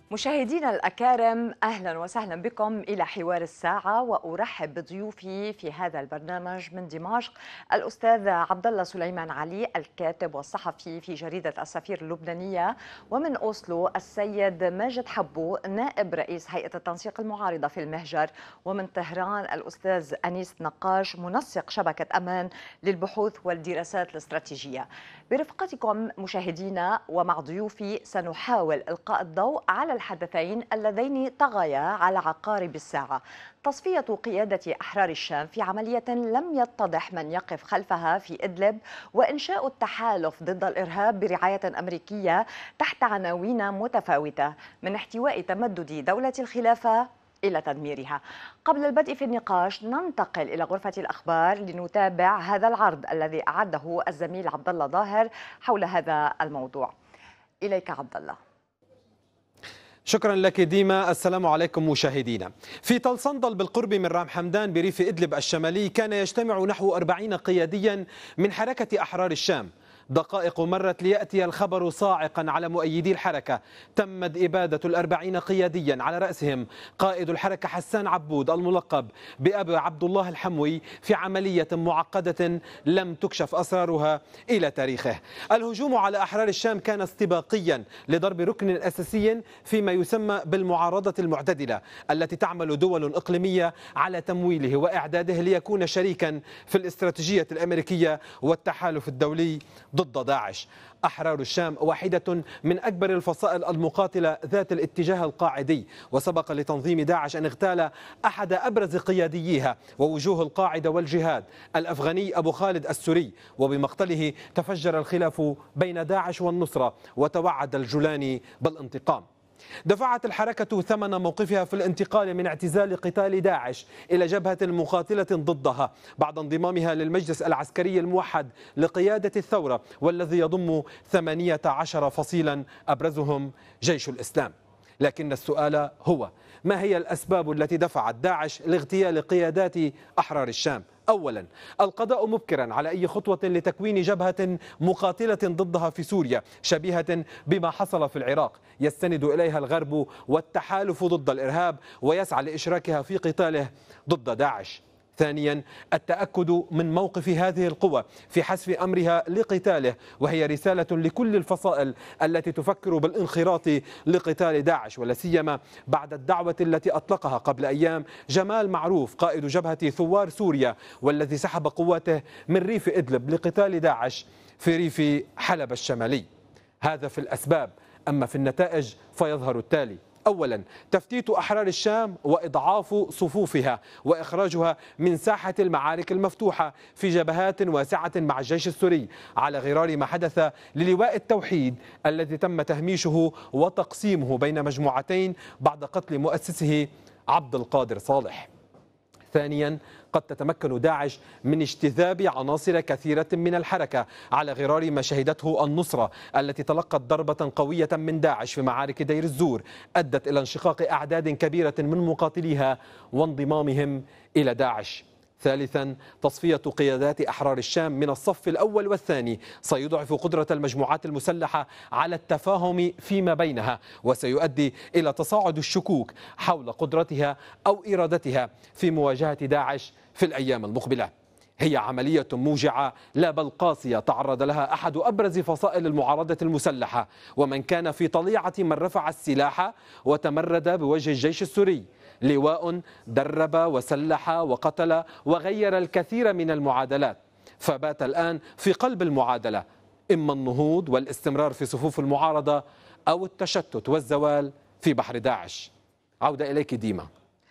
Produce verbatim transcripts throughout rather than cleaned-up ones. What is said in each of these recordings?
مشاهدينا الأكارم، أهلا وسهلا بكم إلى حوار الساعة، وأرحب بضيوفي في هذا البرنامج من دمشق الأستاذ عبد الله سليمان علي، الكاتب والصحفي في جريدة السفير اللبنانية، ومن أوسلو السيد ماجد حبو، نائب رئيس هيئة التنسيق المعارضة في المهجر، ومن طهران الأستاذ أنيس نقاش، منسق شبكة أمان للبحوث والدراسات الاستراتيجية. برفقتكم مشاهدينا ومع ضيوفي سنحاول إلقاء الضوء على الحدثين اللذين طغيا على عقارب الساعة: تصفية قيادة أحرار الشام في عملية لم يتضح من يقف خلفها في إدلب، وإنشاء التحالف ضد الإرهاب برعاية أمريكية تحت عناوين متفاوتة، من احتواء تمدد دولة الخلافة إلى تدميرها. قبل البدء في النقاش ننتقل إلى غرفة الأخبار لنتابع هذا العرض الذي أعده الزميل عبد الله ظاهر حول هذا الموضوع. إليك عبد الله. شكرا لك ديما. السلام عليكم مشاهدينا. في تل صندل بالقرب من رام حمدان بريف إدلب الشمالي كان يجتمع نحو أربعين قياديا من حركة أحرار الشام. دقائق مرت ليأتي الخبر صاعقا على مؤيدي الحركة. تمت إبادة الأربعين قياديا على رأسهم قائد الحركة حسان عبود الملقب بأبي عبد الله الحموي في عملية معقدة لم تكشف أسرارها إلى تاريخه. الهجوم على أحرار الشام كان استباقيا لضرب ركن أساسي فيما يسمى بالمعارضة المعتدلة، التي تعمل دول إقليمية على تمويله وإعداده ليكون شريكا في الاستراتيجية الأمريكية والتحالف الدولي ضد داعش. أحرار الشام واحدة من أكبر الفصائل المقاتلة ذات الاتجاه القاعدي، وسبق لتنظيم داعش أن اغتال أحد أبرز قيادييها ووجوه القاعدة والجهاد الأفغاني أبو خالد السوري، وبمقتله تفجر الخلاف بين داعش والنصرة وتوعد الجولاني بالانتقام. دفعت الحركة ثمن موقفها في الانتقال من اعتزال قتال داعش إلى جبهة مقاتلة ضدها بعد انضمامها للمجلس العسكري الموحد لقيادة الثورة، والذي يضم ثمانية عشر فصيلا أبرزهم جيش الإسلام. لكن السؤال هو: ما هي الأسباب التي دفعت داعش لاغتيال قيادات أحرار الشام؟ أولا، القضاء مبكرا على أي خطوة لتكوين جبهة مقاتلة ضدها في سوريا شبيهة بما حصل في العراق يستند إليها الغرب والتحالف ضد الإرهاب ويسعى لإشراكها في قتاله ضد داعش. ثانيا، التأكد من موقف هذه القوى في حسف أمرها لقتاله، وهي رسالة لكل الفصائل التي تفكر بالانخراط لقتال داعش، ولا سيما بعد الدعوة التي أطلقها قبل أيام جمال معروف قائد جبهة ثوار سوريا، والذي سحب قواته من ريف إدلب لقتال داعش في ريف حلب الشمالي. هذا في الأسباب، أما في النتائج فيظهر التالي: أولا، تفتيت أحرار الشام وإضعاف صفوفها وإخراجها من ساحة المعارك المفتوحة في جبهات واسعة مع الجيش السوري، على غرار ما حدث للواء التوحيد الذي تم تهميشه وتقسيمه بين مجموعتين بعد قتل مؤسسه عبد القادر صالح. ثانيا، قد تتمكن داعش من اجتذاب عناصر كثيرة من الحركة على غرار ما شهدته النصرة التي تلقت ضربة قوية من داعش في معارك دير الزور أدت إلى انشقاق أعداد كبيرة من مقاتليها وانضمامهم إلى داعش. ثالثا، تصفية قيادات أحرار الشام من الصف الأول والثاني سيضعف قدرة المجموعات المسلحة على التفاهم فيما بينها، وسيؤدي إلى تصاعد الشكوك حول قدرتها أو إرادتها في مواجهة داعش في الأيام المقبلة. هي عملية موجعة لا بل قاسية تعرض لها أحد أبرز فصائل المعارضة المسلحة، ومن كان في طليعة من رفع السلاح وتمرد بوجه الجيش السوري، لواء درب وسلح وقتل وغير الكثير من المعادلات، فبات الآن في قلب المعادلة، إما النهوض والاستمرار في صفوف المعارضة أو التشتت والزوال في بحر داعش. عودة إليك ديما.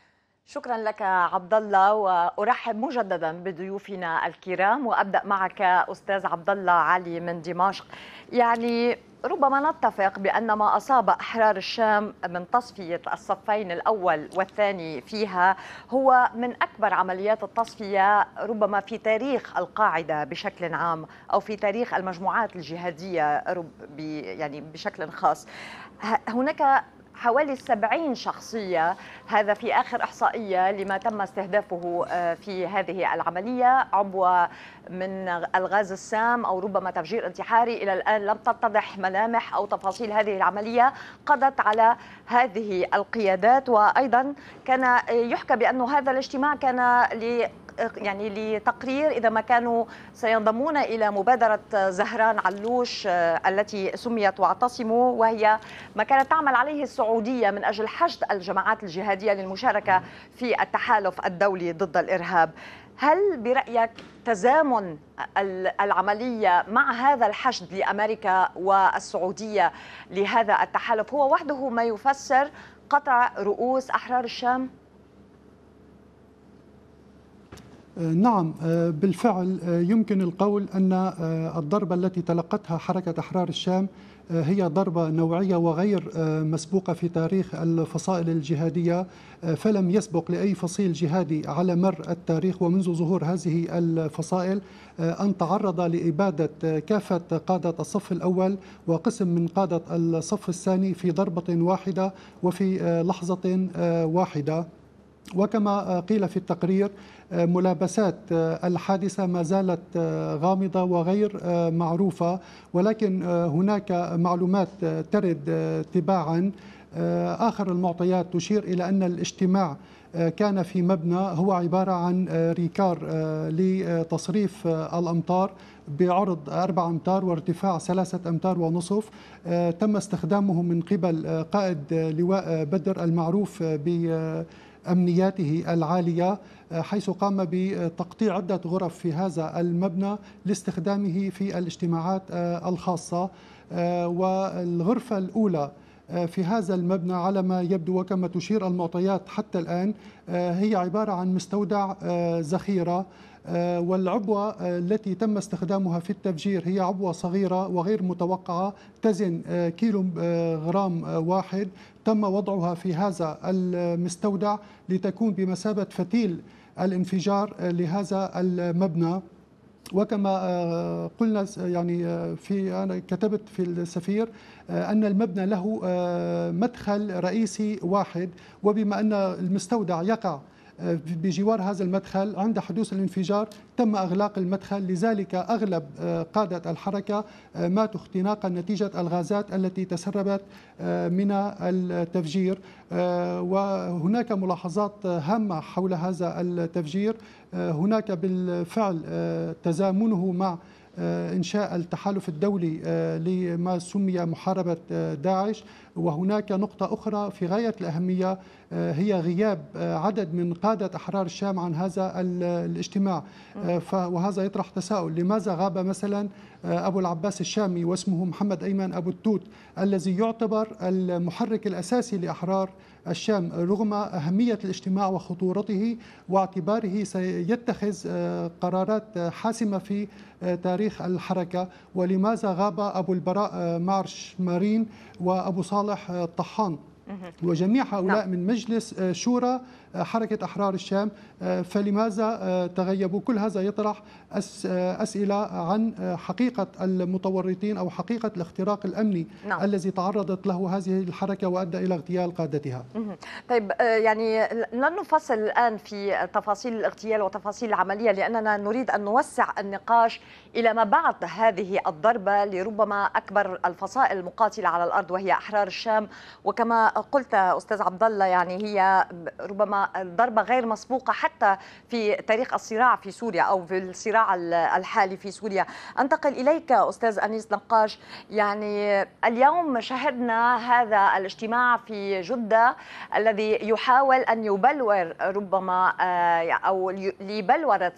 شكرا لك عبد الله، وارحب مجددا بضيوفنا الكرام، وابدا معك استاذ عبد الله علي من دمشق. يعني ربما نتفق بان ما اصاب احرار الشام من تصفيه الصفين الاول والثاني فيها هو من اكبر عمليات التصفيه ربما في تاريخ القاعده بشكل عام، او في تاريخ المجموعات الجهاديه يعني بشكل خاص. هناك حوالي سبعين شخصية، هذا في آخر إحصائية لما تم استهدافه في هذه العملية، عبوة من الغاز السام أو ربما تفجير انتحاري. إلى الآن لم تتضح ملامح أو تفاصيل هذه العملية قضت على هذه القيادات. وأيضا كان يحكى بأن هذا الاجتماع كان ل يعني لتقرير إذا ما كانوا سينضمون إلى مبادرة زهران علوش التي سميت واعتصموا، وهي ما كانت تعمل عليه السعودية من أجل حشد الجماعات الجهادية للمشاركة في التحالف الدولي ضد الإرهاب. هل برأيك تزامن العملية مع هذا الحشد لأمريكا والسعودية لهذا التحالف هو وحده ما يفسر قطع رؤوس أحرار الشام؟ نعم، بالفعل يمكن القول أن الضربة التي تلقتها حركة أحرار الشام هي ضربة نوعية وغير مسبوقة في تاريخ الفصائل الجهادية، فلم يسبق لأي فصيل جهادي على مر التاريخ ومنذ ظهور هذه الفصائل أن تعرض لإبادة كافة قادة الصف الأول وقسم من قادة الصف الثاني في ضربة واحدة وفي لحظة واحدة. وكما قيل في التقرير ملابسات الحادثة ما زالت غامضة وغير معروفة، ولكن هناك معلومات ترد تباعا. آخر المعطيات تشير إلى أن الاجتماع كان في مبنى هو عبارة عن ريكار لتصريف الأمطار بعرض أربع أمتار وارتفاع ثلاثة أمتار ونصف. تم استخدامه من قبل قائد لواء بدر المعروف ب أمنياته العالية، حيث قام بتقطيع عدة غرف في هذا المبنى لاستخدامه في الاجتماعات الخاصة. والغرفة الأولى في هذا المبنى على ما يبدو وكما تشير المعطيات حتى الآن هي عبارة عن مستودع ذخيرة، والعبوة التي تم استخدامها في التفجير هي عبوة صغيرة وغير متوقعة تزن كيلو غرام واحد، تم وضعها في هذا المستودع لتكون بمثابة فتيل الانفجار لهذا المبنى. وكما قلنا يعني في أنا كتبت في السفير أن المبنى له مدخل رئيسي واحد، وبما أن المستودع يقع بجوار هذا المدخل عند حدوث الانفجار تم إغلاق المدخل، لذلك أغلب قادة الحركة ماتوا اختناقا نتيجة الغازات التي تسربت من التفجير. وهناك ملاحظات هامة حول هذا التفجير. هناك بالفعل تزامنه مع إنشاء التحالف الدولي لما سمي محاربة داعش. وهناك نقطة أخرى في غاية الأهمية هي غياب عدد من قادة أحرار الشام عن هذا الاجتماع، وهذا يطرح تساؤل: لماذا غاب مثلا أبو العباس الشامي واسمه محمد أيمن أبو التوت الذي يعتبر المحرك الأساسي لأحرار الشام رغم أهمية الاجتماع وخطورته واعتباره سيتخذ قرارات حاسمة في تاريخ الحركة؟ ولماذا غاب أبو البراء مارش مارين وأبو صالح الطحان وجميع هؤلاء من مجلس شورى حركة أحرار الشام؟ فلماذا تغيبوا؟ كل هذا يطرح أسئلة عن حقيقة المتورطين أو حقيقة الاختراق الأمني نعم. الذي تعرضت له هذه الحركة وأدى إلى اغتيال قادتها. طيب، يعني لن نفصل الآن في تفاصيل الاغتيال وتفاصيل العملية، لأننا نريد أن نوسع النقاش إلى ما بعد هذه الضربة لربما أكبر الفصائل المقاتلة على الأرض وهي أحرار الشام. وكما قلت أستاذ عبد الله، يعني هي ربما ضربة غير مسبوقة حتى في تاريخ الصراع في سوريا أو في الصراع الحالي في سوريا. أنتقل إليك أستاذ أنيس نقاش. يعني اليوم شهدنا هذا الاجتماع في جدة الذي يحاول أن يبلور ربما أو لبلورة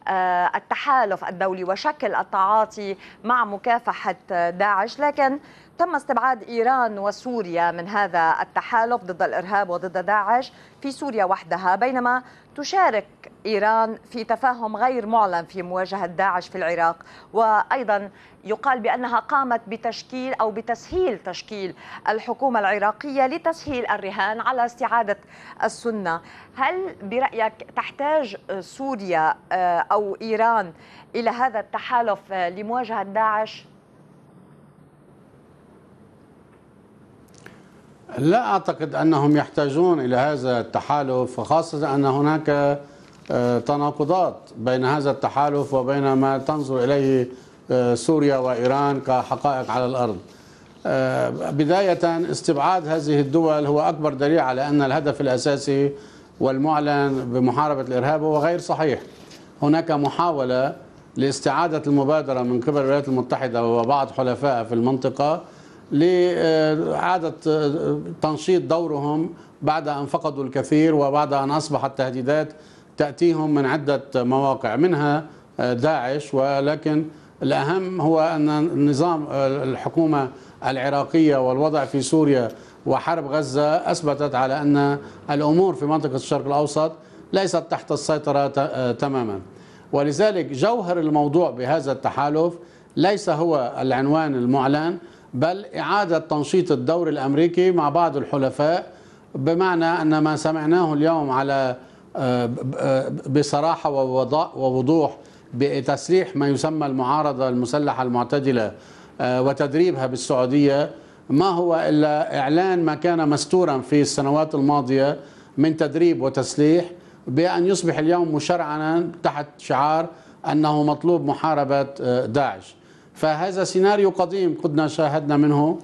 التحالف الدولي وشكل التعاطي مع مكافحة داعش، لكن تم استبعاد إيران وسوريا من هذا التحالف ضد الإرهاب وضد داعش في سوريا وحدها، بينما تشارك إيران في تفاهم غير معلن في مواجهة داعش في العراق. وأيضا يقال بأنها قامت بتشكيل أو بتسهيل تشكيل الحكومة العراقية لتسهيل الرهان على استعادة السنة. هل برأيك تحتاج سوريا أو إيران إلى هذا التحالف لمواجهة داعش؟ لا أعتقد أنهم يحتاجون إلى هذا التحالف، وخاصة أن هناك تناقضات بين هذا التحالف وبين ما تنظر إليه سوريا وإيران كحقائق على الأرض. بداية استبعاد هذه الدول هو أكبر دليل على أن الهدف الأساسي والمعلن بمحاربة الإرهاب هو غير صحيح. هناك محاولة لاستعادة المبادرة من قبل الولايات المتحدة وبعض حلفائها في المنطقة لإعادة تنشيط دورهم بعد أن فقدوا الكثير وبعد أن أصبحت التهديدات تأتيهم من عدة مواقع منها داعش. ولكن الأهم هو أن النظام الحكومة العراقية والوضع في سوريا وحرب غزة أثبتت على أن الأمور في منطقة الشرق الأوسط ليست تحت السيطرة تماما. ولذلك جوهر الموضوع بهذا التحالف ليس هو العنوان المعلن، بل إعادة تنشيط الدور الأمريكي مع بعض الحلفاء، بمعنى أن ما سمعناه اليوم على بصراحة ووضوح بتسليح ما يسمى المعارضة المسلحة المعتدلة وتدريبها بالسعودية ما هو إلا إعلان ما كان مستورا في السنوات الماضية من تدريب وتسليح، بأن يصبح اليوم مشرعنا تحت شعار أنه مطلوب محاربة داعش. فهذا سيناريو قديم قدنا شاهدنا منه،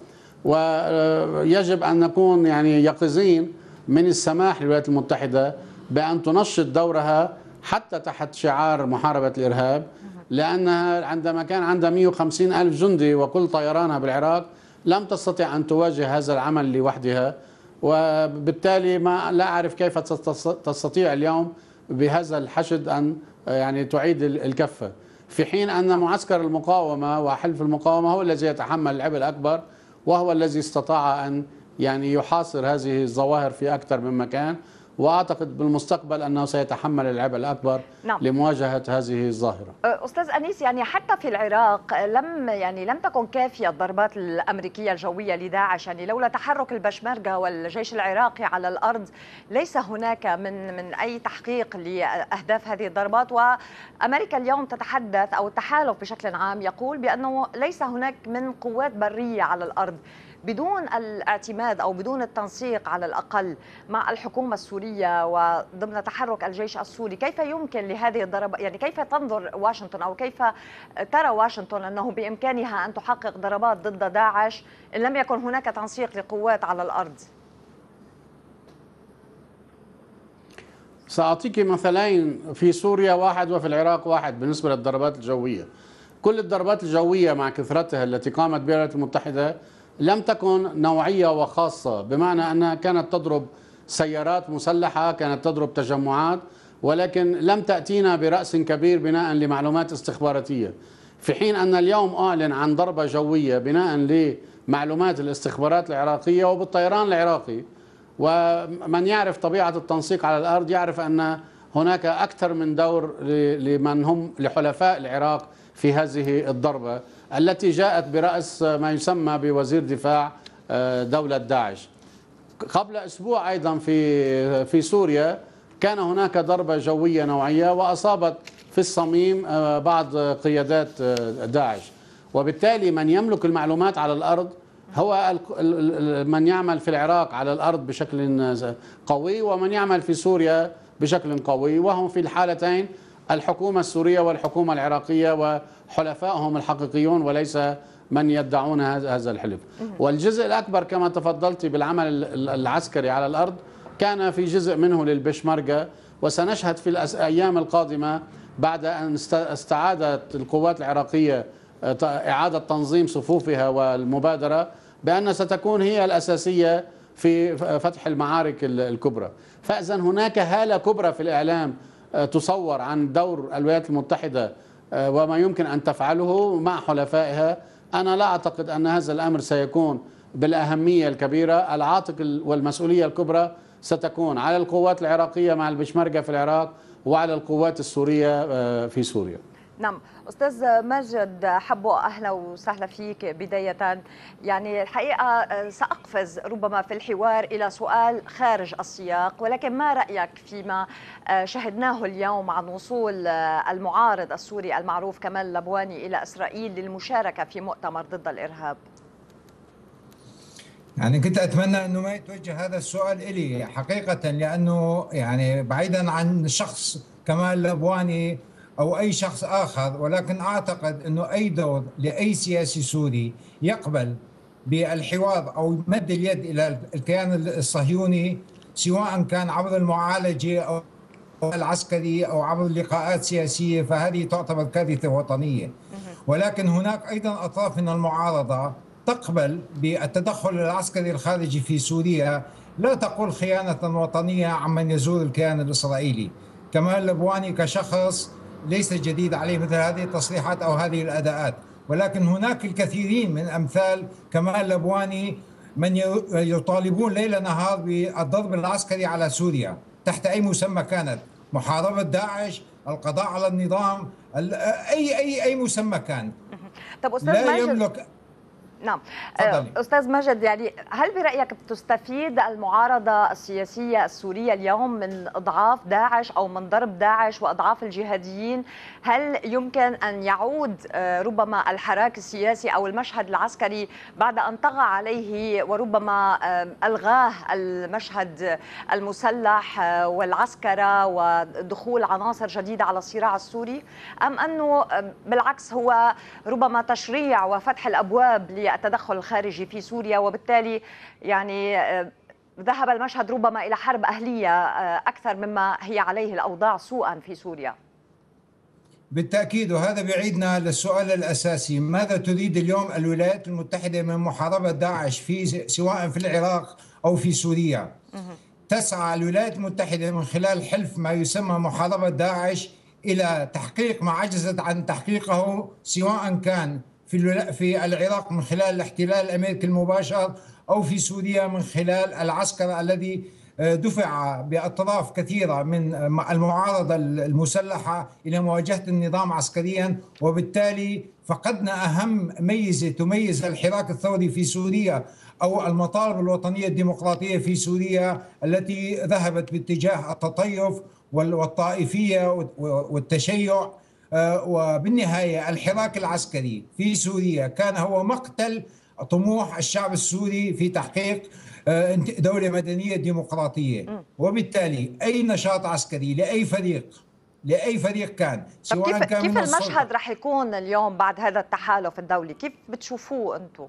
ويجب أن نكون يعني يقظين من السماح للولايات المتحدة بأن تنشط دورها حتى تحت شعار محاربة الإرهاب، لأنها عندما كان عندها مئة وخمسين ألف جندي وكل طيرانها بالعراق لم تستطع أن تواجه هذا العمل لوحدها، وبالتالي ما لا أعرف كيف تستطيع اليوم بهذا الحشد أن يعني تعيد الكفة، في حين أن معسكر المقاومة وحلف المقاومة هو الذي يتحمل العبء الأكبر، وهو الذي استطاع أن يعني يحاصر هذه الظواهر في أكثر من مكان، وأعتقد بالمستقبل أنه سيتحمل العبء الأكبر نعم. لمواجهة هذه الظاهرة. أستاذ أنيس، يعني حتى في العراق لم يعني لم تكن كافية الضربات الأمريكية الجوية لداعش، يعني لولا تحرك البشمركة والجيش العراقي على الأرض ليس هناك من من أي تحقيق لأهداف هذه الضربات. وأمريكا اليوم تتحدث أو التحالف بشكل عام يقول بأنه ليس هناك من قوات برية على الأرض. بدون الاعتماد أو بدون التنسيق على الأقل مع الحكومة السورية وضمن تحرك الجيش السوري، كيف يمكن لهذه الضربة، يعني كيف تنظر واشنطن أو كيف ترى واشنطن أنه بإمكانها أن تحقق ضربات ضد داعش إن لم يكن هناك تنسيق لقوات على الأرض؟ سأعطيك مثلين، في سوريا واحد وفي العراق واحد بالنسبة للضربات الجوية. كل الضربات الجوية مع كثرتها التي قامت بها الولايات المتحدة لم تكن نوعية وخاصة، بمعنى أنها كانت تضرب سيارات مسلحة، كانت تضرب تجمعات، ولكن لم تأتينا برأس كبير بناء لمعلومات استخباراتية، في حين أن اليوم أعلن عن ضربة جوية بناء لمعلومات الاستخبارات العراقية وبالطيران العراقي. ومن يعرف طبيعة التنسيق على الأرض يعرف أن هناك أكثر من دور لمن هم لحلفاء العراق في هذه الضربة التي جاءت برأس ما يسمى بوزير دفاع دولة داعش. قبل أسبوع أيضا في في سوريا كان هناك ضربة جوية نوعية وأصابت في الصميم بعض قيادات داعش، وبالتالي من يملك المعلومات على الأرض هو من يعمل في العراق على الأرض بشكل قوي ومن يعمل في سوريا بشكل قوي، وهم في الحالتين الحكومة السورية والحكومة العراقية وحلفائهم الحقيقيون وليس من يدعون هذا الحلف. والجزء الأكبر كما تفضلت بالعمل العسكري على الأرض كان في جزء منه للبشمركة، وسنشهد في الأيام القادمة بعد أن استعادت القوات العراقية إعادة تنظيم صفوفها والمبادرة بأن ستكون هي الأساسية في فتح المعارك الكبرى. فإذا هناك هالة كبرى في الإعلام تصور عن دور الولايات المتحدة وما يمكن أن تفعله مع حلفائها. أنا لا أعتقد أن هذا الأمر سيكون بالأهمية الكبيرة. العاتق والمسؤولية الكبرى ستكون على القوات العراقية مع البشمركة في العراق وعلى القوات السورية في سوريا. نعم أستاذ ماجد حبو، أهلا وسهلا فيك. بداية يعني الحقيقة سأقفز ربما في الحوار إلى سؤال خارج السياق، ولكن ما رأيك فيما شهدناه اليوم عن وصول المعارض السوري المعروف كمال لبواني إلى إسرائيل للمشاركة في مؤتمر ضد الإرهاب؟ يعني كنت أتمنى أنه ما يتوجه هذا السؤال إلي حقيقة، لأنه يعني بعيدا عن شخص كمال لبواني أو أي شخص آخر، ولكن أعتقد أنه أي دور لأي سياسي سوري يقبل بالحوار أو مد اليد إلى الكيان الصهيوني، سواء كان عبر المعالجة أو العسكري أو عبر لقاءات سياسية، فهذه تعتبر كارثة وطنية. ولكن هناك أيضا أطراف من المعارضة تقبل بالتدخل العسكري الخارجي في سوريا، لا تقول خيانة وطنية عمن يزور الكيان الإسرائيلي. كمال لبواني كشخص ليس جديد عليه مثل هذه التصريحات أو هذه الأداءات، ولكن هناك الكثيرين من أمثال كمال لبواني من يطالبون ليل نهار بالضرب العسكري على سوريا تحت أي مسمى كانت، محاربة داعش، القضاء على النظام، أي أي أي مسمى كان. طب أستاذ لا ماجد، يملك. نعم فضلي. أستاذ ماجد، يعني هل برأيك تستفيد المعارضة السياسية السورية اليوم من إضعاف داعش أو من ضرب داعش وإضعاف الجهاديين؟ هل يمكن أن يعود ربما الحراك السياسي أو المشهد العسكري بعد أن طغى عليه وربما ألغاه المشهد المسلح والعسكرة ودخول عناصر جديدة على الصراع السوري، أم أنه بالعكس هو ربما تشريع وفتح الأبواب التدخل الخارجي في سوريا، وبالتالي يعني ذهب المشهد ربما إلى حرب أهلية أكثر مما هي عليه الأوضاع سوءا في سوريا؟ بالتأكيد، وهذا بيعيدنا للسؤال الأساسي: ماذا تريد اليوم الولايات المتحدة من محاربة داعش في سواء في العراق أو في سوريا؟ تسعى الولايات المتحدة من خلال حلف ما يسمى محاربة داعش إلى تحقيق ما عجزت عن تحقيقه، سواء كان في في العراق من خلال الاحتلال الامريكي المباشر او في سوريا من خلال العسكر الذي دفع باطراف كثيره من المعارضه المسلحه الى مواجهه النظام عسكريا، وبالتالي فقدنا اهم ميزه تميز الحراك الثوري في سوريا او المطالب الوطنيه الديمقراطيه في سوريا التي ذهبت باتجاه التطيف والطائفيه والتشيع. وبالنهاية الحراك العسكري في سوريا كان هو مقتل طموح الشعب السوري في تحقيق دولة مدنية ديمقراطية، وبالتالي أي نشاط عسكري لأي فريق لأي فريق كان، سواء كيف كان كيف من المشهد رح يكون اليوم بعد هذا التحالف الدولي؟ كيف بتشوفوه أنتم؟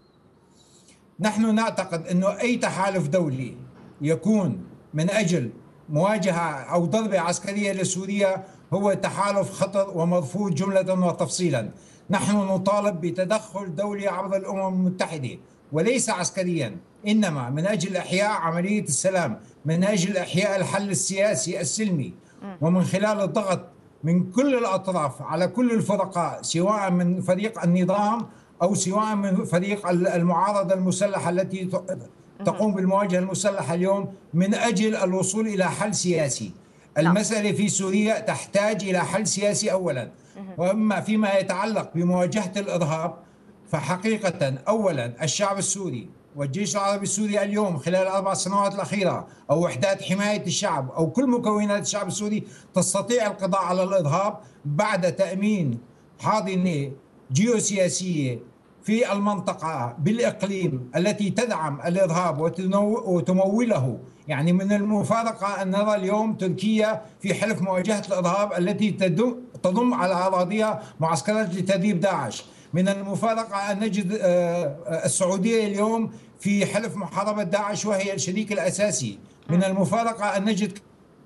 نحن نعتقد أنه أي تحالف دولي يكون من أجل مواجهة أو ضربة عسكرية لسوريا هو تحالف خطر ومرفوض جملة وتفصيلا. نحن نطالب بتدخل دولي عبر الأمم المتحدة، وليس عسكريا، إنما من أجل إحياء عملية السلام، من أجل إحياء الحل السياسي السلمي، ومن خلال الضغط من كل الأطراف على كل الفرقاء، سواء من فريق النظام أو سواء من فريق المعارضة المسلحة التي تقوم بالمواجهة المسلحة اليوم، من أجل الوصول إلى حل سياسي. المسألة في سوريا تحتاج إلى حل سياسي أولا، وأما فيما يتعلق بمواجهة الإرهاب فحقيقة أولا الشعب السوري والجيش العربي السوري اليوم خلال الأربع سنوات الأخيرة أو وحدات حماية الشعب أو كل مكونات الشعب السوري تستطيع القضاء على الإرهاب بعد تأمين حاضنة جيوسياسية في المنطقة بالإقليم التي تدعم الإرهاب وتموله. يعني من المفارقة أن نرى اليوم تركيا في حلف مواجهة الإرهاب التي تضم على أراضيها معسكرات لتدريب داعش. من المفارقة أن نجد السعودية اليوم في حلف محاربة داعش وهي الشريك الأساسي. من المفارقة أن نجد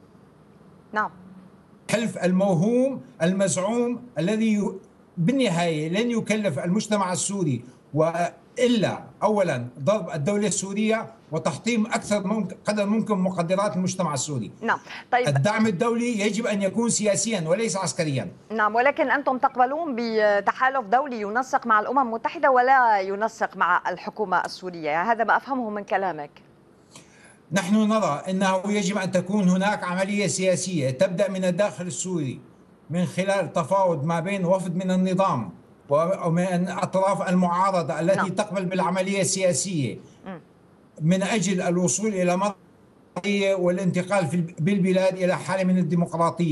نعم حلف الموهوم المزعوم الذي بالنهاية لن يكلف المجتمع السوري وإلا أولا ضرب الدولة السورية وتحطيم أكثر قدر ممكن مقدرات المجتمع السوري. نعم. طيب الدعم الدولي يجب أن يكون سياسيا وليس عسكريا. نعم، ولكن أنتم تقبلون بتحالف دولي ينسق مع الأمم المتحدة ولا ينسق مع الحكومة السورية، يعني هذا ما أفهمه من كلامك. نحن نرى أنه يجب أن تكون هناك عملية سياسية تبدأ من الداخل السوري من خلال تفاوض ما بين وفد من النظام ومن أطراف المعارضة التي نعم. تقبل بالعملية السياسية من أجل الوصول إلى مرحلة والانتقال بالبلاد إلى حالة من الديمقراطية.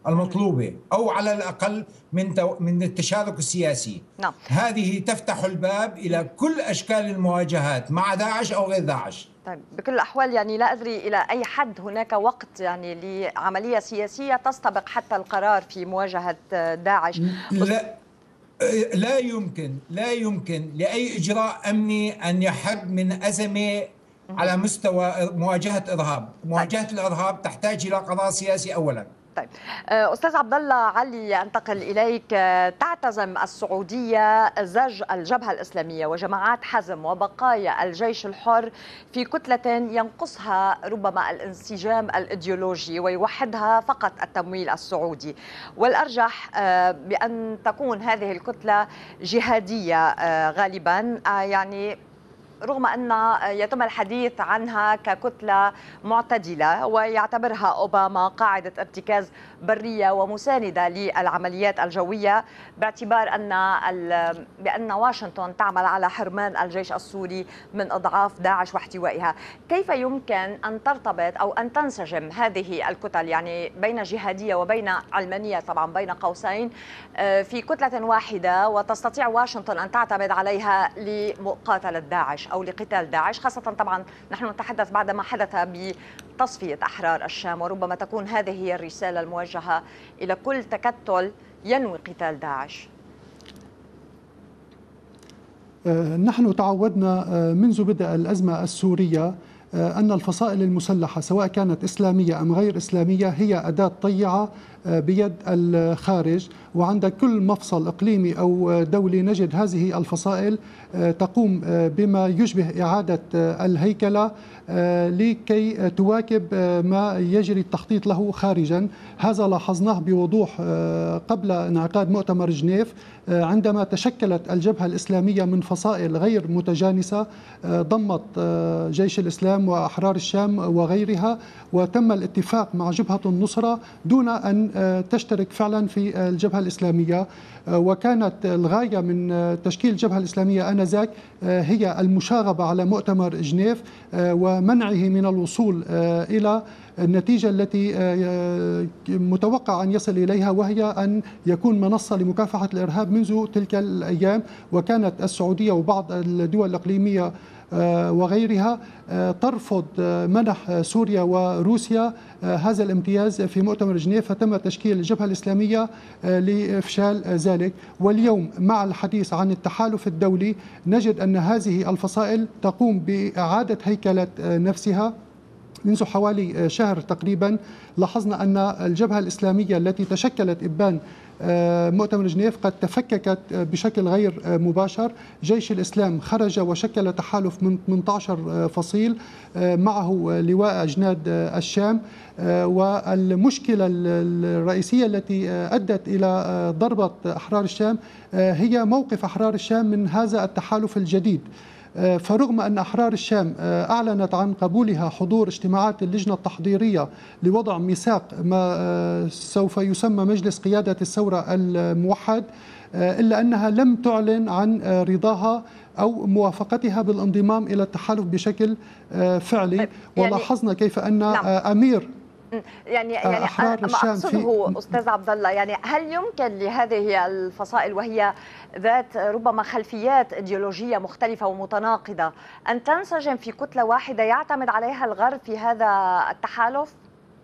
المطلوبة أو على الأقل من من التشارك السياسي. نعم. هذه تفتح الباب إلى كل أشكال المواجهات مع داعش أو غير داعش. طيب بكل الأحوال يعني لا أدري إلى أي حد هناك وقت يعني لعملية سياسية تستبق حتى القرار في مواجهة داعش. لا لا يمكن لا يمكن لأي إجراء أمني أن يحد من أزمة على مستوى مواجهة إرهاب. مواجهة الإرهاب تحتاج إلى قرار سياسي أولا. طيب أستاذ عبد الله علي، أنتقل إليك. تعتزم السعودية زج الجبهة الإسلامية وجماعات حزم وبقايا الجيش الحر في كتلة ينقصها ربما الانسجام الإيديولوجي ويوحدها فقط التمويل السعودي، والأرجح بأن تكون هذه الكتلة جهادية غالبا، يعني رغم أن يتم الحديث عنها ككتلة معتدلة ويعتبرها أوباما قاعدة ارتكاز برية ومساندة للعمليات الجوية، باعتبار أن بأن واشنطن تعمل على حرمان الجيش السوري من أضعاف داعش واحتوائها. كيف يمكن أن ترتبط أو أن تنسجم هذه الكتل، يعني بين جهادية وبين علمانية طبعا بين قوسين، في كتلة واحدة، وتستطيع واشنطن أن تعتمد عليها لمقاتلة داعش أو لقتال داعش، خاصة طبعا نحن نتحدث بعد ما حدث بتصفية أحرار الشام، وربما تكون هذه هي الرسالة الموجهة إلى كل تكتل ينوي قتال داعش. نحن تعودنا منذ بدء الأزمة السورية أن الفصائل المسلحة سواء كانت إسلامية أم غير إسلامية هي أداة طيعة بيد الخارج، وعند كل مفصل إقليمي أو دولي نجد هذه الفصائل تقوم بما يشبه إعادة الهيكلة لكي تواكب ما يجري التخطيط له خارجا. هذا لاحظناه بوضوح قبل انعقاد مؤتمر جنيف، عندما تشكلت الجبهة الإسلامية من فصائل غير متجانسة ضمت جيش الإسلام وأحرار الشام وغيرها، وتم الاتفاق مع جبهة النصرة دون أن تشترك فعلا في الجبهة الإسلامية. وكانت الغاية من تشكيل الجبهة الإسلامية آنذاك هي المشاغبة على مؤتمر جنيف ومنعه من الوصول إلى النتيجة التي متوقع أن يصل إليها، وهي أن يكون منصة لمكافحة الإرهاب منذ تلك الأيام. وكانت السعودية وبعض الدول الإقليمية وغيرها ترفض منح سوريا وروسيا هذا الامتياز في مؤتمر جنيف، فتم تشكيل الجبهة الإسلامية لإفشال ذلك. واليوم مع الحديث عن التحالف الدولي نجد أن هذه الفصائل تقوم بإعادة هيكلة نفسها. منذ حوالي شهر تقريبا لاحظنا أن الجبهة الإسلامية التي تشكلت إبان مؤتمر جنيف قد تفككت بشكل غير مباشر. جيش الإسلام خرج وشكل تحالف من ثمانية عشر فصيل معه لواء أجناد الشام، والمشكلة الرئيسية التي أدت إلى ضربة أحرار الشام هي موقف أحرار الشام من هذا التحالف الجديد. فرغم أن أحرار الشام أعلنت عن قبولها حضور اجتماعات اللجنة التحضيرية لوضع ميثاق ما سوف يسمى مجلس قيادة الثورة الموحد، إلا أنها لم تعلن عن رضاها أو موافقتها بالانضمام إلى التحالف بشكل فعلي. ولاحظنا كيف أن أمير يعني يعني أحرار ما الشام أقصده في أستاذ عبد الله، يعني هل يمكن لهذه الفصائل وهي ذات ربما خلفيات إيديولوجية مختلفة ومتناقضة أن تنسجم في كتلة واحدة يعتمد عليها الغرب في هذا التحالف؟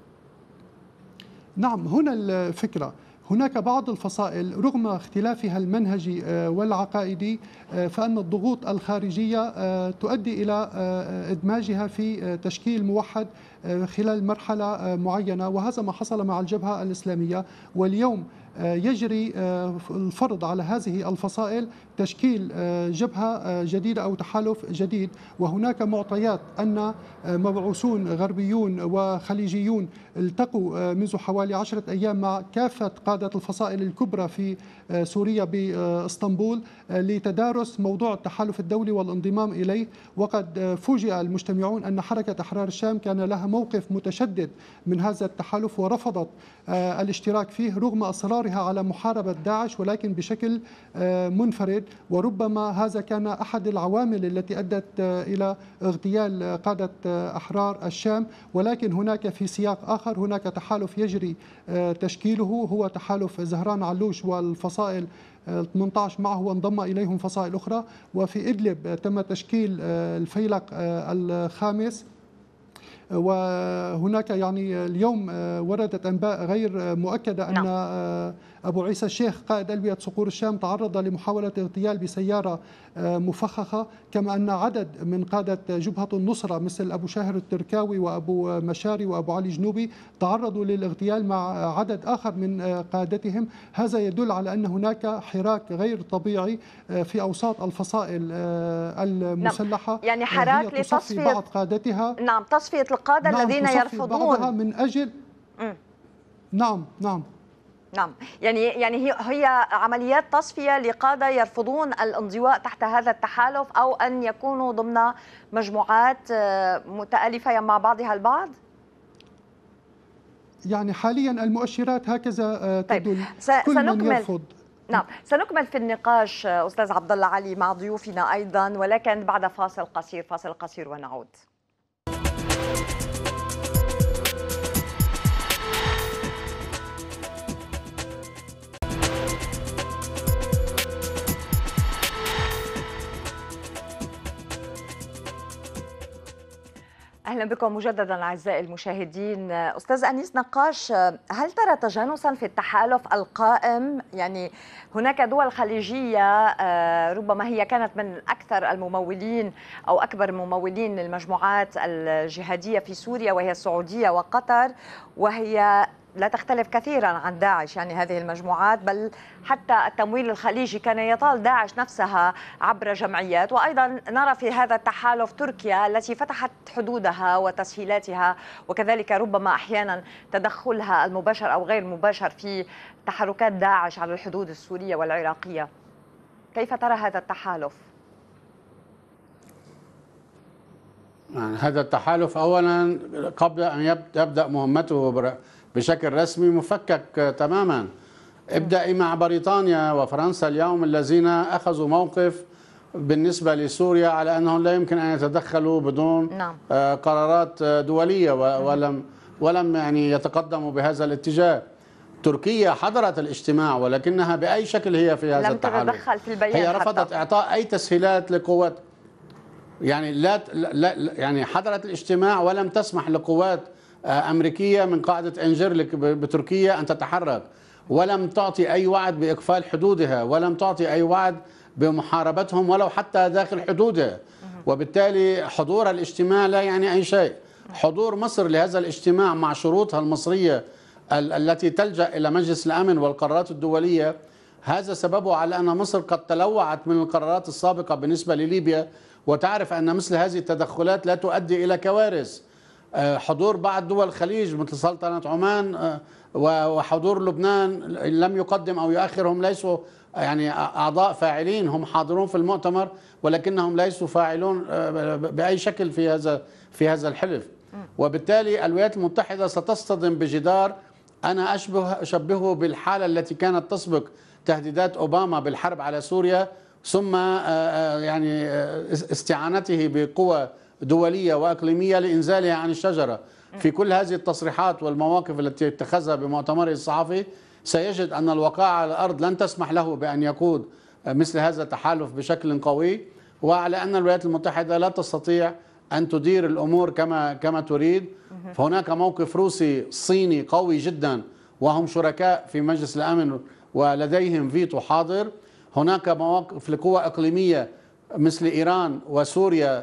نعم، هنا الفكرة. هناك بعض الفصائل رغم اختلافها المنهجي والعقائدي فإن الضغوط الخارجية تؤدي إلى إدماجها في تشكيل موحد خلال مرحلة معينة، وهذا ما حصل مع الجبهة الإسلامية. واليوم يجري الفرض على هذه الفصائل تشكيل جبهة جديدة أو تحالف جديد. وهناك معطيات أن مبعوثون غربيون وخليجيون التقوا منذ حوالي عشرة أيام مع كافة قادة الفصائل الكبرى في سوريا بإسطنبول لتدارس موضوع التحالف الدولي والانضمام إليه. وقد فوجئ المجتمعون أن حركة أحرار الشام كان لها موقف متشدد من هذا التحالف ورفضت الاشتراك فيه رغم أصرارها دورها على محاربة داعش ولكن بشكل منفرد، وربما هذا كان أحد العوامل التي أدت إلى اغتيال قادة أحرار الشام. ولكن هناك في سياق آخر هناك تحالف يجري تشكيله، هو تحالف زهران علوش والفصائل ثمانية عشر معه، وانضم إليهم فصائل أخرى. وفي إدلب تم تشكيل الفيلق الخامس. وهناك يعني اليوم وردت أنباء غير مؤكدة أن نعم. أبو عيسى الشيخ قائد ألوية صقور الشام تعرض لمحاولة اغتيال بسيارة مفخخة، كما أن عدد من قادة جبهة النصرة مثل أبو شاهر التركاوي وأبو مشاري وأبو علي جنوبي تعرضوا للاغتيال مع عدد آخر من قادتهم. هذا يدل على أن هناك حراك غير طبيعي في أوساط الفصائل المسلحة. نعم. يعني حراك لتصفية بعض قادتها. نعم، تصفية القادة نعم الذين يرفضون من أجل م. نعم نعم نعم يعني يعني هي هي عمليات تصفية لقادة يرفضون الانضواء تحت هذا التحالف أو أن يكونوا ضمن مجموعات متآلفة مع بعضها البعض. يعني حاليا المؤشرات هكذا تدل. طيب. كل سنكمل من يرفض. نعم، سنكمل في النقاش أستاذ عبد الله علي مع ضيوفنا أيضا، ولكن بعد فاصل قصير. فاصل قصير ونعود. أهلا بكم مجددا أعزائي المشاهدين. أستاذ أنيس نقاش، هل ترى تجانسا في التحالف القائم؟ يعني هناك دول خليجية ربما هي كانت من أكثر الممولين أو أكبر الممولين للمجموعات الجهادية في سوريا، وهي السعودية وقطر، وهي لا تختلف كثيرا عن داعش، يعني هذه المجموعات، بل حتى التمويل الخليجي كان يطال داعش نفسها عبر جمعيات. وأيضا نرى في هذا التحالف تركيا التي فتحت حدودها وتسهيلاتها، وكذلك ربما أحيانا تدخلها المباشر أو غير المباشر في تحركات داعش على الحدود السورية والعراقية. كيف ترى هذا التحالف؟ يعني هذا التحالف أولا قبل أن يبدأ مهمته بشكل رسمي مفكك تماما. ابدأي مع بريطانيا وفرنسا اليوم الذين أخذوا موقف بالنسبة لسوريا على أنهم لا يمكن أن يتدخلوا بدون نعم. قرارات دولية ولم ولم يعني يتقدموا بهذا الاتجاه. تركيا حضرت الاجتماع ولكنها بأي شكل هي في هذا لم التحالف تتدخل في البيان، هي رفضت حتى. إعطاء أي تسهيلات لقوات، يعني لا, لا يعني حضرت الاجتماع ولم تسمح لقوات أمريكية من قاعدة إنجيرلك بتركيا أن تتحرك، ولم تعطي أي وعد بإقفال حدودها، ولم تعطي أي وعد بمحاربتهم ولو حتى داخل حدودها. وبالتالي حضور الاجتماع لا يعني أي شيء. حضور مصر لهذا الاجتماع مع شروطها المصرية التي تلجأ إلى مجلس الأمن والقرارات الدولية، هذا سببه على أن مصر قد تلوعت من القرارات السابقة بالنسبة لليبيا، وتعرف أن مثل هذه التدخلات لا تؤدي إلى كوارث. حضور بعض دول الخليج مثل سلطنة عمان وحضور لبنان لم يقدم أو يؤخرهم ليسوا يعني أعضاء فاعلين، هم حاضرون في المؤتمر ولكنهم ليسوا فاعلون بأي شكل في هذا في هذا الحلف. وبالتالي الولايات المتحدة ستصطدم بجدار أنا أشبه أشبهه بالحالة التي كانت تسبق تهديدات أوباما بالحرب على سوريا، ثم يعني استعانته بقوى دولية وإقليمية لإنزالها عن الشجرة. في كل هذه التصريحات والمواقف التي اتخذها بمؤتمره الصحفي سيجد أن الوقائع على الأرض لن تسمح له بأن يقود مثل هذا التحالف بشكل قوي، وعلى أن الولايات المتحدة لا تستطيع أن تدير الأمور كما كما تريد. فهناك موقف روسي صيني قوي جدا وهم شركاء في مجلس الأمن ولديهم فيتو حاضر. هناك مواقف لقوى إقليمية مثل إيران وسوريا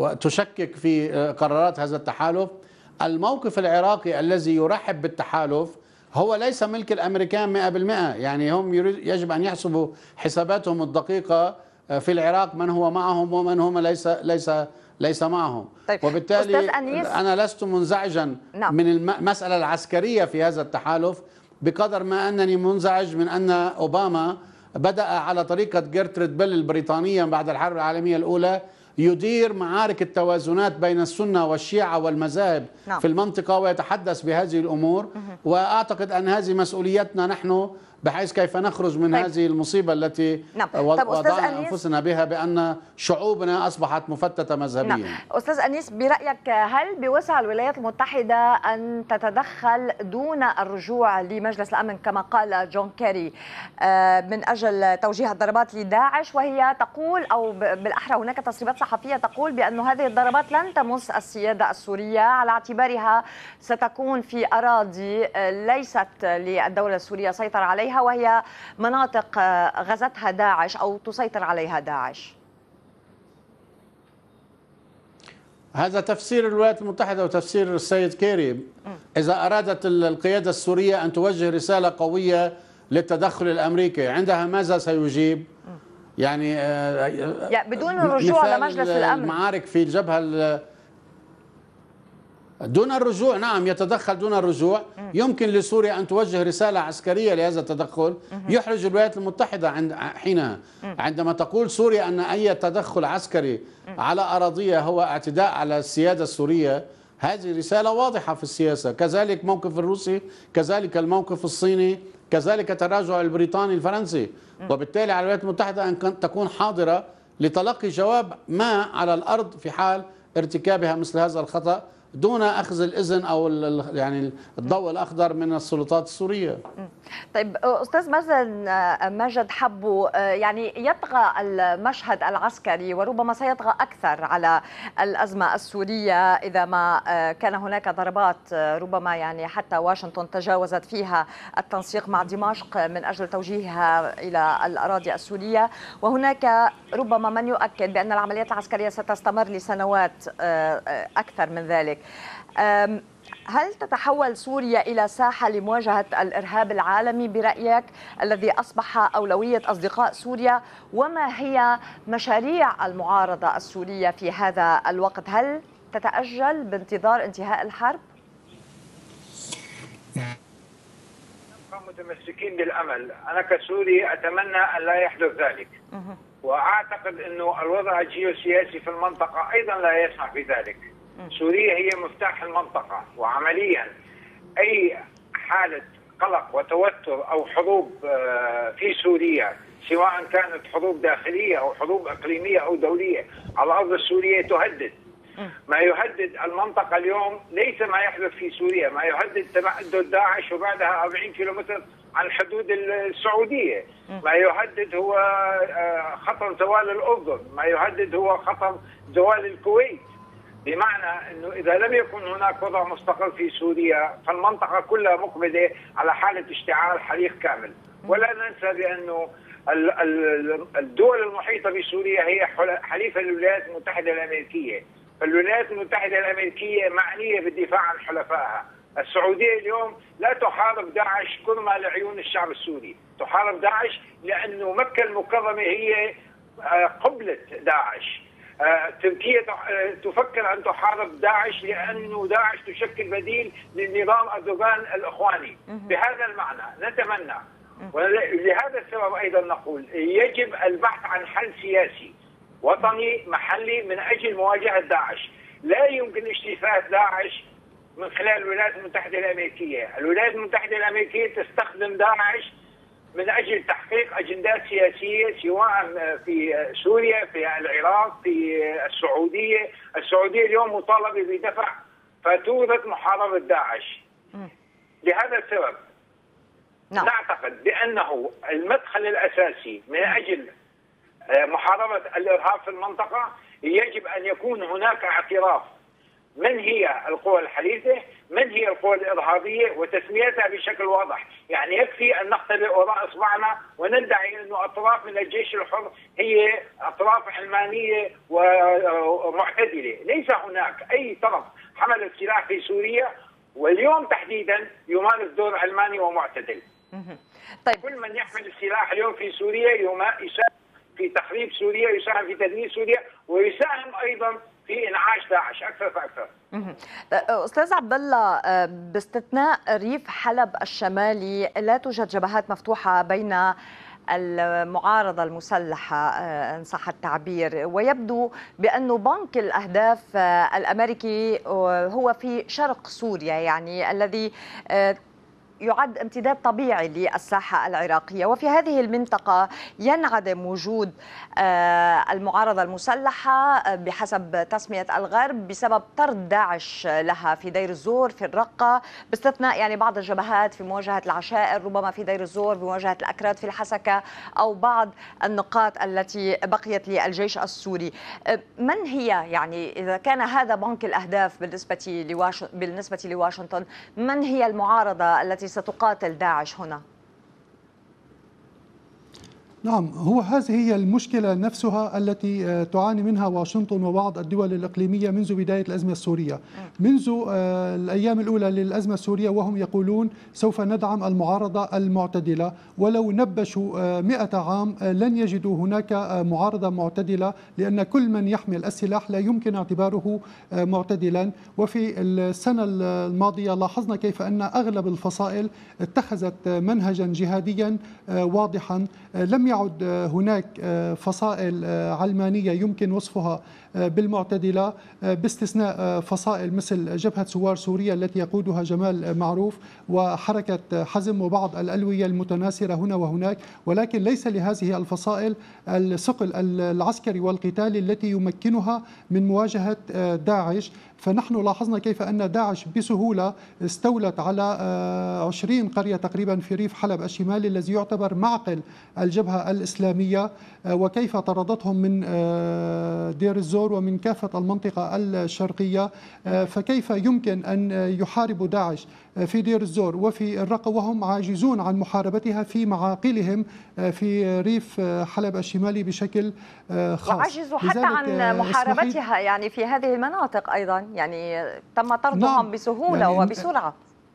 وتشكك في قرارات هذا التحالف. الموقف العراقي الذي يرحب بالتحالف هو ليس ملك الأمريكان مئة بالمئة، يعني هم يجب أن يحسبوا حساباتهم الدقيقة في العراق من هو معهم ومن هم ليس ليس ليس معهم. طيب. وبالتالي أنا لست منزعجا نعم. من المسألة العسكرية في هذا التحالف بقدر ما أنني منزعج من أن أوباما بدأ على طريقة جيرتريد بيل البريطانية بعد الحرب العالمية الأولى يدير معارك التوازنات بين السنة والشيعة والمذاهب نعم. في المنطقة ويتحدث بهذه الأمور. وأعتقد أن هذه مسؤوليتنا نحن بحيث كيف نخرج من طيب. هذه المصيبة التي نعم. وضعنا أنفسنا بها بأن شعوبنا أصبحت مفتتة مذهبيا. نعم. أستاذ أنيس، برأيك هل بوسع الولايات المتحدة أن تتدخل دون الرجوع لمجلس الأمن كما قال جون كيري من أجل توجيه الضربات لداعش، وهي تقول أو بالأحرى هناك تصريحات صحفية تقول بأن هذه الضربات لن تمس السيادة السورية على اعتبارها ستكون في أراضي ليست للدولة السورية سيطر عليها، وهي مناطق غزتها داعش أو تسيطر عليها داعش؟ هذا تفسير الولايات المتحدة وتفسير السيد كيري. إذا أرادت القيادة السورية أن توجه رسالة قوية للتدخل الأمريكي، عندها ماذا سيجيب؟ يعني, يعني بدون الرجوع لمجلس الأمن، المعارك في الجبهة دون الرجوع. نعم، يتدخل دون الرجوع. يمكن لسوريا أن توجه رسالة عسكرية لهذا التدخل يحرج الولايات المتحدة عند حينها. عندما تقول سوريا أن أي تدخل عسكري على أراضيها هو اعتداء على السيادة السورية، هذه رسالة واضحة في السياسة. كذلك موقف الروسي، كذلك الموقف الصيني، كذلك تراجع البريطاني الفرنسي. وبالتالي على الولايات المتحدة أن تكون حاضرة لتلقي جواب ما على الأرض في حال ارتكابها مثل هذا الخطأ دون أخذ الإذن أو يعني الضوء الأخضر من السلطات السورية. طيب أستاذ ماجد حبو، يعني يطغى المشهد العسكري وربما سيطغى أكثر على الأزمة السورية إذا ما كان هناك ضربات ربما يعني حتى واشنطن تجاوزت فيها التنسيق مع دمشق من أجل توجيهها إلى الأراضي السورية، وهناك ربما من يؤكد بأن العمليات العسكرية ستستمر لسنوات أكثر من ذلك. هل تتحول سوريا إلى ساحة لمواجهة الإرهاب العالمي برأيك الذي أصبح أولوية أصدقاء سوريا؟ وما هي مشاريع المعارضة السورية في هذا الوقت؟ هل تتأجل بانتظار انتهاء الحرب؟ نبقى متمسكين بالأمل. أنا كسوري أتمنى أن لا يحدث ذلك، وأعتقد أنه الوضع الجيوسياسي في المنطقة أيضا لا يسمح بذلك. سوريا هي مفتاح المنطقة، وعمليا أي حالة قلق وتوتر أو حروب في سوريا، سواء كانت حروب داخلية أو حروب إقليمية أو دولية على الأرض السورية، تهدد. ما يهدد المنطقة اليوم ليس ما يحدث في سوريا، ما يهدد تمدد داعش وبعدها أربعين كيلومتر عن حدود السعودية، ما يهدد هو خطر زوال الأردن، ما يهدد هو خطر زوال الكويت. بمعنى أنه إذا لم يكن هناك وضع مستقر في سوريا فالمنطقة كلها مقبلة على حالة اشتعال حريق كامل. ولا ننسى بأنه الدول المحيطة بسوريا هي حليفة للولايات المتحدة الأمريكية، فالولايات المتحدة الأمريكية معنية بالدفاع عن حلفائها. السعودية اليوم لا تحارب داعش كرمة لعيون الشعب السوري، تحارب داعش لأنه مكة المكرمة هي قبلة داعش. تركيا تفكر أن تحارب داعش لأنه داعش تشكل بديل للنظام أردوغان الإخواني. بهذا المعنى نتمنى، ولهذا السبب أيضا نقول يجب البحث عن حل سياسي وطني محلي من أجل مواجهة داعش. لا يمكن اجتثاث داعش من خلال الولايات المتحدة الأمريكية. الولايات المتحدة الأمريكية تستخدم داعش من أجل تحقيق أجندات سياسية، سواء في سوريا، في العراق، في السعودية. السعودية اليوم مطالبة بدفع فاتورة محاربة داعش. لهذا السبب نعم. نعتقد بأنه المدخل الأساسي من أجل محاربة الإرهاب في المنطقة يجب أن يكون هناك اعتراف من هي القوى الحليفة، من هي القوى الإرهابية، وتسميتها بشكل واضح. يعني يكفي أن نختبئ وراء إصبعنا وندعي أنه أطراف من الجيش الحر هي أطراف علمانية ومعتدلة. ليس هناك أي طرف حمل السلاح في سوريا واليوم تحديدا يمارس دور علماني ومعتدل. طيب. كل من يحمل السلاح اليوم في سوريا يساهم في تخريب سوريا، يساهم في تدمير سوريا، ويساهم أيضا في انعاش داعش اكثر فاكثر. استاذ عبد الله، باستثناء ريف حلب الشمالي لا توجد جبهات مفتوحه بين المعارضه المسلحه ان صح التعبير، ويبدو بانه بنك الاهداف الامريكي هو في شرق سوريا، يعني الذي يعد امتداد طبيعي للساحة العراقية، وفي هذه المنطقة ينعدم وجود المعارضة المسلحة بحسب تسمية الغرب بسبب طرد داعش لها في دير الزور في الرقة، باستثناء يعني بعض الجبهات في مواجهة العشائر، ربما في دير الزور بمواجهة الأكراد في الحسكة، أو بعض النقاط التي بقيت للجيش السوري. من هي يعني إذا كان هذا بنك الأهداف بالنسبة لواش... بالنسبة لواشنطن، من هي المعارضة التي ستقاتل داعش هنا؟ نعم، هو هذه هي المشكلة نفسها التي تعاني منها واشنطن وبعض الدول الإقليمية منذ بداية الأزمة السورية، منذ الأيام الأولى للأزمة السورية وهم يقولون سوف ندعم المعارضة المعتدلة، ولو نبشوا مئة عام لن يجدوا هناك معارضة معتدلة، لأن كل من يحمل السلاح لا يمكن اعتباره معتدلا. وفي السنة الماضية لاحظنا كيف أن أغلب الفصائل اتخذت منهجا جهاديا واضحا، لم يعد هناك فصائل علمانية يمكن وصفها بالمعتدلة، باستثناء فصائل مثل جبهة ثوار سوريا التي يقودها جمال معروف وحركة حزم وبعض الألوية المتناثرة هنا وهناك، ولكن ليس لهذه الفصائل الثقل العسكري والقتالي التي يمكنها من مواجهة داعش. فنحن لاحظنا كيف أن داعش بسهولة استولت على عشرين قرية تقريبا في ريف حلب الشمالي الذي يعتبر معقل الجبهة الإسلامية، وكيف طردتهم من دير الزور ومن كافة المنطقة الشرقية. فكيف يمكن أن يحاربوا داعش في دير الزور وفي الرقة وهم عاجزون عن محاربتها في معاقلهم في ريف حلب الشمالي بشكل خاص، وعجزوا حتى عن محاربتها يعني في هذه المناطق أيضا، يعني تم طردهم نعم بسهولة يعني وبسرعة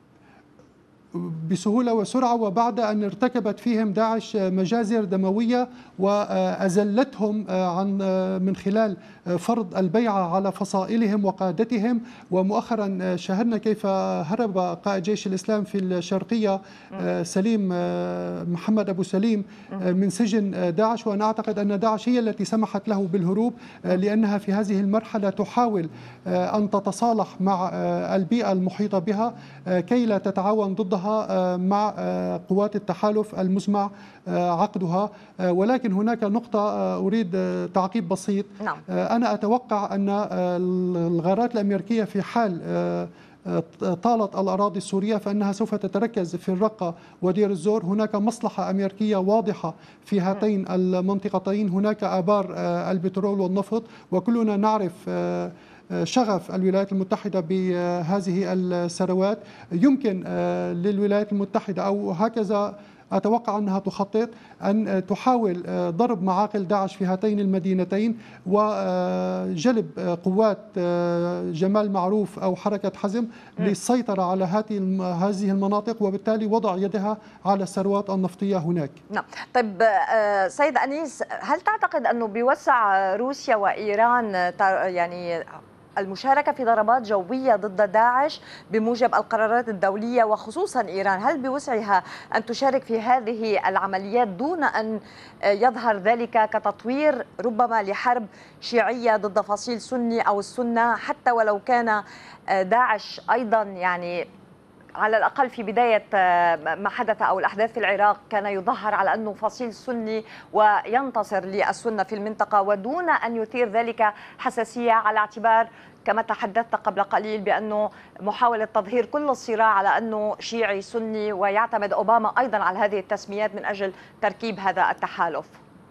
بسهولة وسرعة، وبعد أن ارتكبت فيهم داعش مجازر دموية وأزلتهم عن من خلال فرض البيعة على فصائلهم وقادتهم. ومؤخرا شاهدنا كيف هرب قائد جيش الإسلام في الشرقية سليم محمد أبو سليم من سجن داعش، وأنا أعتقد أن داعش هي التي سمحت له بالهروب، لأنها في هذه المرحلة تحاول أن تتصالح مع البيئة المحيطة بها كي لا تتعاون ضدها مع قوات التحالف المزمع عقدها. ولكن هناك نقطة أريد تعقيب بسيط. نعم. أنا أتوقع أن الغارات الأمريكية في حال طالت الأراضي السورية فإنها سوف تتركز في الرقة ودير الزور. هناك مصلحة أمريكية واضحة في هاتين المنطقتين، هناك آبار البترول والنفط، وكلنا نعرف شغف الولايات المتحدة بهذه الثروات. يمكن للولايات المتحدة أو هكذا أتوقع أنها تخطط أن تحاول ضرب معاقل داعش في هاتين المدينتين وجلب قوات جمال معروف أو حركة حزم للسيطرة على هذه المناطق، وبالتالي وضع يدها على الثروات النفطية هناك. نعم. طيب سيد أنيس، هل تعتقد أنه بيوسع روسيا وإيران يعني المشاركة في ضربات جوية ضد داعش بموجب القرارات الدولية، وخصوصا إيران، هل بوسعها أن تشارك في هذه العمليات دون أن يظهر ذلك كتطوير ربما لحرب شيعية ضد فصيل سني أو السنة، حتى ولو كان داعش أيضا يعني على الأقل في بداية ما حدث أو الأحداث في العراق كان يظهر على أنه فصيل سني وينتصر للسنة في المنطقة، ودون أن يثير ذلك حساسية، على اعتبار كما تحدثت قبل قليل بأنه محاولة تظهير كل الصراع على أنه شيعي سني، ويعتمد أوباما أيضا على هذه التسميات من أجل تركيب هذا التحالف.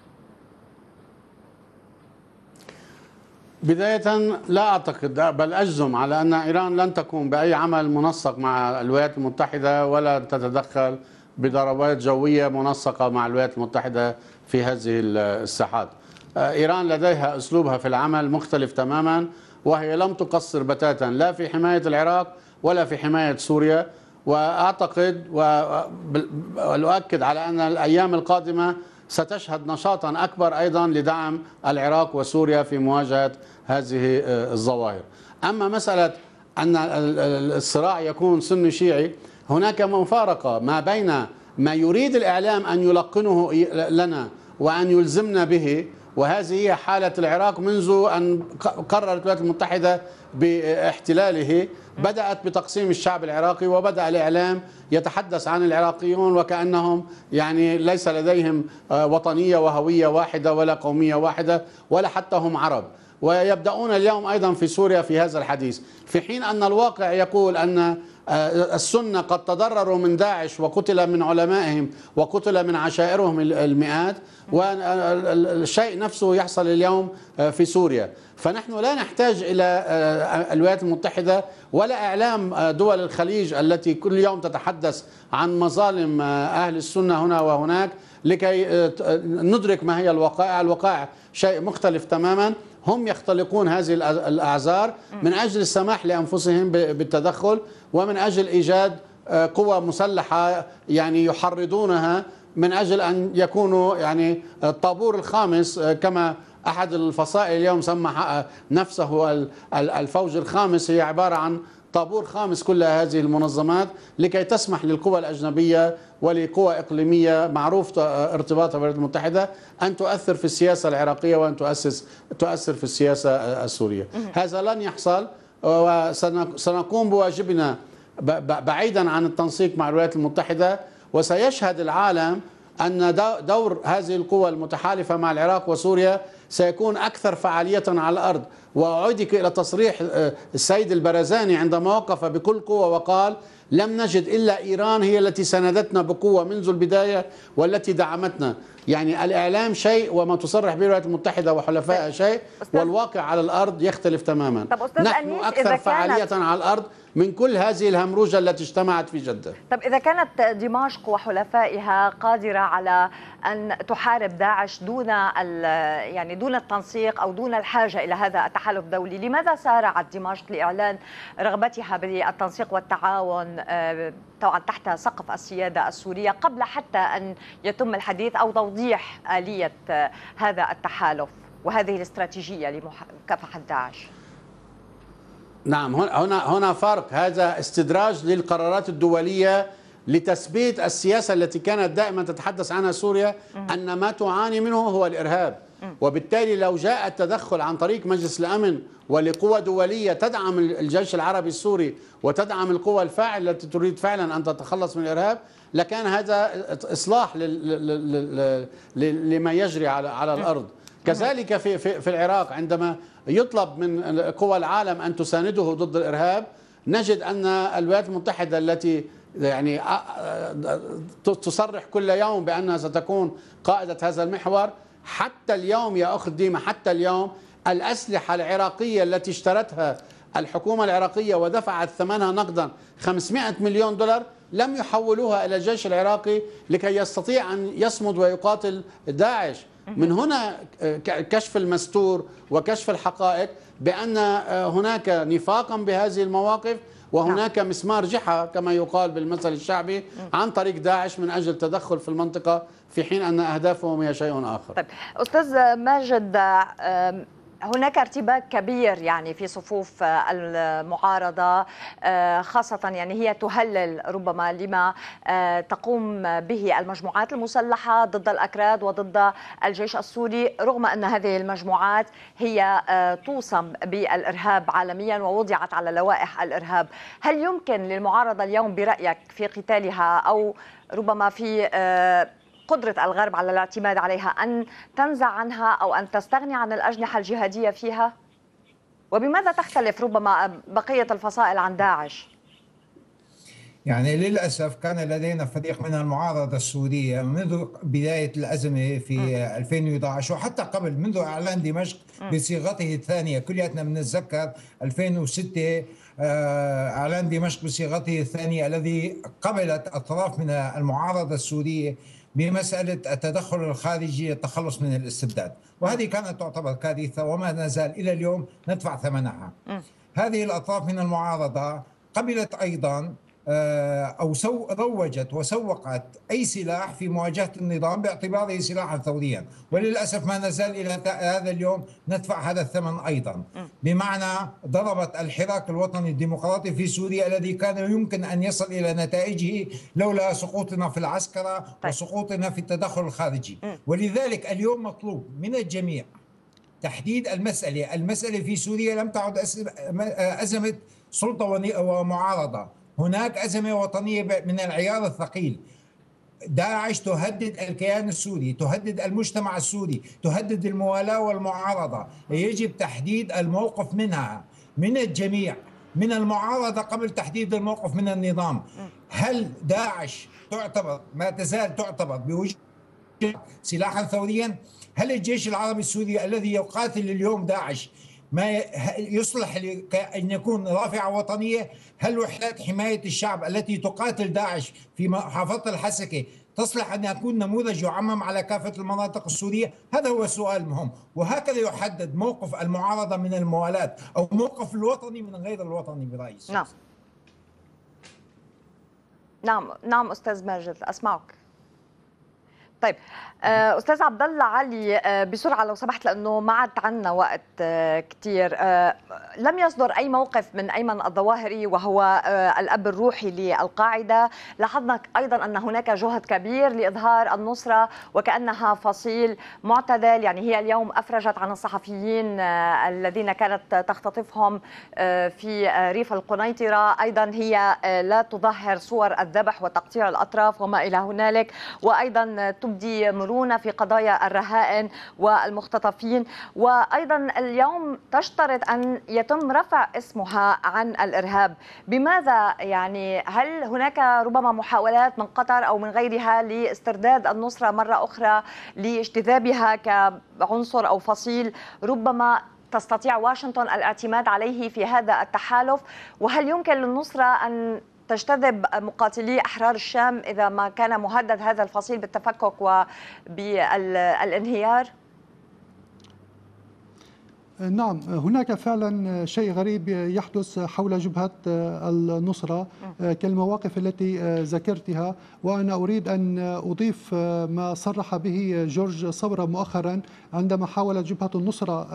بداية لا أعتقد بل أجزم على أن إيران لن تقوم بأي عمل منسق مع الولايات المتحدة ولا تتدخل بضربات جوية منسقة مع الولايات المتحدة في هذه الساحات. إيران لديها أسلوبها في العمل مختلف تماما، وهي لم تقصر بتاتا لا في حماية العراق ولا في حماية سوريا. وأعتقد وأؤكد على أن الأيام القادمة ستشهد نشاطا أكبر أيضا لدعم العراق وسوريا في مواجهة هذه الظواهر. أما مسألة أن الصراع يكون سني شيعي، هناك مفارقة ما بين ما يريد الإعلام أن يلقنه لنا وأن يلزمنا به، وهذه هي حالة العراق منذ أن قررت الولايات المتحدة باحتلاله بدأت بتقسيم الشعب العراقي، وبدأ الإعلام يتحدث عن العراقيون وكأنهم يعني ليس لديهم وطنية وهوية واحدة ولا قومية واحدة ولا حتى هم عرب، ويبدأون اليوم أيضا في سوريا في هذا الحديث، في حين أن الواقع يقول أن السنة قد تضرروا من داعش وقتل من علمائهم وقتل من عشائرهم المئات، والشيء نفسه يحصل اليوم في سوريا. فنحن لا نحتاج إلى الولايات المتحدة ولا إعلام دول الخليج التي كل يوم تتحدث عن مظالم أهل السنة هنا وهناك لكي ندرك ما هي الوقائع. الوقائع شيء مختلف تماما. هم يختلقون هذه الأعذار من أجل السماح لأنفسهم بالتدخل ومن أجل إيجاد قوى مسلحة يعني يحرضونها من أجل أن يكونوا يعني الطابور الخامس، كما أحد الفصائل اليوم سمى نفسه الفوج الخامس. هي عبارة عن طابور خامس كل هذه المنظمات لكي تسمح للقوى الأجنبية ولقوى إقليمية معروف ارتباطها بالولايات المتحدة أن تؤثر في السياسة العراقية وأن تؤسس تؤثر في السياسة السورية. هذا لن يحصل، وسنقوم بواجبنا بعيدا عن التنسيق مع الولايات المتحدة، وسيشهد العالم أن دور هذه القوى المتحالفة مع العراق وسوريا سيكون أكثر فعالية على الأرض. وأعيدك إلى تصريح السيد البرزاني عندما وقف بكل قوة وقال: لم نجد إلا إيران هي التي ساندتنا بقوة منذ البداية والتي دعمتنا. يعني الإعلام شيء وما تصرح به الولايات المتحدة وحلفائها شيء، والواقع على الأرض يختلف تماما. نحن أكثر فعالية على الأرض من كل هذه الهمروجة التي اجتمعت في جدة. طب إذا كانت دمشق وحلفائها قادرة على أن تحارب داعش دون يعني دون التنسيق أو دون الحاجة إلى هذا التحالف الدولي، لماذا سارعت دمشق لإعلان رغبتها بالتنسيق والتعاون طبعا تحت سقف السيادة السورية قبل حتى أن يتم الحديث أو توضيح آلية هذا التحالف وهذه الاستراتيجية لمكافحة داعش؟ نعم، هنا هنا فرق. هذا استدراج للقرارات الدولية لتثبيت السياسة التي كانت دائما تتحدث عنها سوريا أن ما تعاني منه هو الإرهاب، وبالتالي لو جاء التدخل عن طريق مجلس الأمن ولقوى دولية تدعم الجيش العربي السوري وتدعم القوى الفاعلة التي تريد فعلا أن تتخلص من الإرهاب، لكان هذا إصلاح لما يجري على على الأرض. كذلك في في في العراق عندما يطلب من قوى العالم أن تسانده ضد الإرهاب، نجد أن الولايات المتحدة التي يعني تصرح كل يوم بأنها ستكون قائدة هذا المحور، حتى اليوم يا أخت ديما، حتى اليوم الأسلحة العراقية التي اشترتها الحكومة العراقية ودفعت ثمنها نقدا خمسمائة مليون دولار لم يحولوها إلى الجيش العراقي لكي يستطيع أن يصمد ويقاتل داعش. من هنا كشف المستور وكشف الحقائق بأن هناك نفاقا بهذه المواقف، وهناك مسمار جحا كما يقال بالمثل الشعبي عن طريق داعش من أجل التدخل في المنطقة، في حين أن أهدافهم هي شيء آخر. طيب أستاذ ماجد، هناك ارتباك كبير يعني في صفوف المعارضة، خاصة يعني هي تهلل ربما لما تقوم به المجموعات المسلحة ضد الأكراد وضد الجيش السوري، رغم أن هذه المجموعات هي توصم بالإرهاب عالميا ووضعت على لوائح الإرهاب. هل يمكن للمعارضة اليوم برأيك في قتالها أو ربما في قدرة الغرب على الاعتماد عليها أن تنزع عنها أو أن تستغني عن الأجنحة الجهادية فيها؟ وبماذا تختلف ربما بقية الفصائل عن داعش؟ يعني للأسف كان لدينا فريق من المعارضة السورية منذ بداية الأزمة في ألفين وإحدى عشر وحتى قبل، منذ إعلان دمشق بصيغته الثانية. كلياتنا بنتذكر ألفين وستة إعلان دمشق بصيغته الثانية الذي قبلت أطراف من المعارضة السورية بمسألة التدخل الخارجي للتخلص من الاستبداد، وهذه كانت تعتبر كارثة وما نزال إلى اليوم ندفع ثمنها. هذه الأطراف من المعارضة قبلت أيضا أو سو روجت وسوقت أي سلاح في مواجهة النظام باعتباره سلاحا ثوريا، وللأسف ما نزال إلى هذا اليوم ندفع هذا الثمن أيضا، بمعنى ضربت الحراك الوطني الديمقراطي في سوريا الذي كان يمكن أن يصل إلى نتائجه لولا سقوطنا في العسكرة وسقوطنا في التدخل الخارجي. ولذلك اليوم مطلوب من الجميع تحديد المسألة. المسألة في سوريا لم تعد أزمة سلطة ومعارضة، هناك أزمة وطنية من العيار الثقيل. داعش تهدد الكيان السوري، تهدد المجتمع السوري، تهدد الموالاة والمعارضة. يجب تحديد الموقف منها من الجميع، من المعارضة قبل تحديد الموقف من النظام. هل داعش تعتبر ما تزال تعتبر بوجود سلاحا ثوريا؟ هل الجيش العربي السوري الذي يقاتل اليوم داعش ما يصلح أن يكون رافعة وطنية؟ هل وحدات حماية الشعب التي تقاتل داعش في محافظة الحسكة تصلح أن يكون نموذج يعمم على كافة المناطق السورية؟ هذا هو السؤال المهم، وهكذا يحدد موقف المعارضة من الموالاة أو موقف الوطني من غير الوطني برأيي. نعم نعم نعم أستاذ ماجد أسمعك. طيب استاذ عبد الله علي، بسرعه لو سمحت لانه ما عاد عندنا وقت كثير. لم يصدر اي موقف من ايمن الظواهري وهو الاب الروحي للقاعده. لاحظنا ايضا ان هناك جهد كبير لاظهار النصره وكانها فصيل معتدل، يعني هي اليوم افرجت عن الصحفيين الذين كانت تختطفهم في ريف القنيطره، ايضا هي لا تظهر صور الذبح وتقطيع الاطراف وما الى هنالك، وايضا تبدي مرونة في قضايا الرهائن والمختطفين، وأيضا اليوم تشترط أن يتم رفع اسمها عن الإرهاب. بماذا يعني؟ هل هناك ربما محاولات من قطر أو من غيرها لاسترداد النصرة مرة أخرى لاجتذابها كعنصر أو فصيل ربما تستطيع واشنطن الاعتماد عليه في هذا التحالف؟ وهل يمكن للنصرة أن تجتذب مقاتلي أحرار الشام إذا ما كان مهدد هذا الفصيل بالتفكك وبالانهيار؟ نعم، هناك فعلا شيء غريب يحدث حول جبهة النصرة كالمواقف التي ذكرتها، وأنا أريد أن أضيف ما صرح به جورج صبرا مؤخرا عندما حاولت جبهة النصرة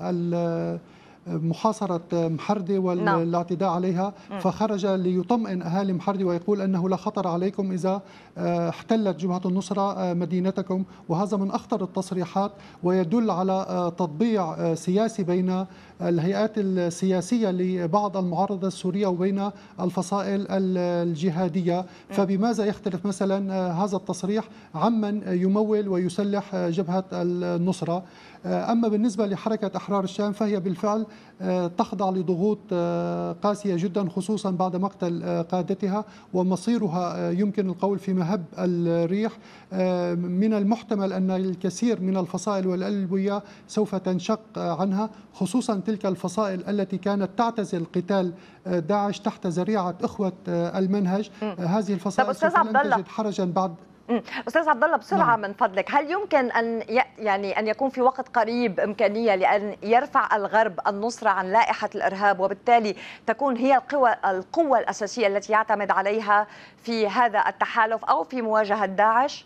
محاصرة محردة والاعتداء عليها، فخرج ليطمئن أهالي محردة ويقول أنه لا خطر عليكم إذا احتلت جبهة النصرة مدينتكم، وهذا من أخطر التصريحات ويدل على تطبيع سياسي بين الهيئات السياسية لبعض المعارضة السورية وبين الفصائل الجهادية. فبماذا يختلف مثلا هذا التصريح عمن يمول ويسلح جبهة النصرة؟ أما بالنسبة لحركة أحرار الشام فهي بالفعل تخضع لضغوط قاسية جدا، خصوصا بعد مقتل قادتها، ومصيرها يمكن القول في مهب الريح. من المحتمل أن الكثير من الفصائل والألوية سوف تنشق عنها، خصوصا تلك الفصائل التي كانت تعتزل قتال داعش تحت ذريعة إخوة المنهج. هذه الفصائل سوف لن تجد حرجا بعد. أستاذ عبد الله بسرعة من فضلك، هل يمكن أن يعني أن يكون في وقت قريب إمكانية لأن يرفع الغرب النصرة عن لائحة الإرهاب وبالتالي تكون هي القوة القوة الأساسية التي يعتمد عليها في هذا التحالف أو في مواجهة داعش؟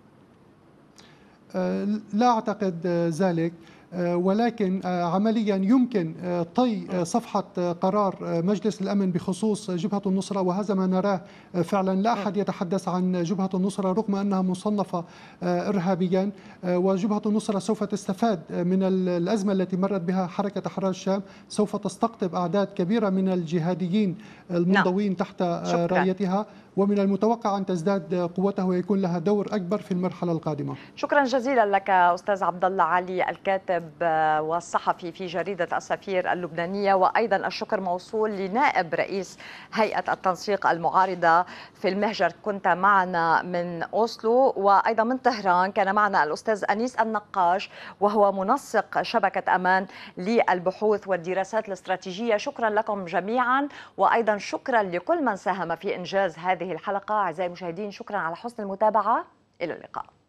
لا أعتقد ذلك، ولكن عمليا يمكن طي صفحة قرار مجلس الأمن بخصوص جبهة النصرة، وهذا ما نراه فعلا. لا أحد يتحدث عن جبهة النصرة رغم أنها مصنفة إرهابيا، وجبهة النصرة سوف تستفاد من الأزمة التي مرت بها حركة أحرار الشام، سوف تستقطب أعداد كبيرة من الجهاديين المنضوين تحت رايتها، ومن المتوقع أن تزداد قوتها ويكون لها دور أكبر في المرحلة القادمة. شكرا جزيلا لك أستاذ عبد الله علي، الكاتب والصحفي في جريدة السفير اللبنانية، وأيضا الشكر موصول لنائب رئيس هيئة التنسيق المعارضة في المهجر. كنت معنا من أوسلو، وأيضا من طهران كان معنا الأستاذ أنيس النقاش وهو منسق شبكة أمان للبحوث والدراسات الاستراتيجية. شكرا لكم جميعا، وأيضا شكرا لكل من ساهم في إنجاز هذه الحلقة. أعزائي المشاهدين، شكرا على حسن المتابعة، إلى اللقاء.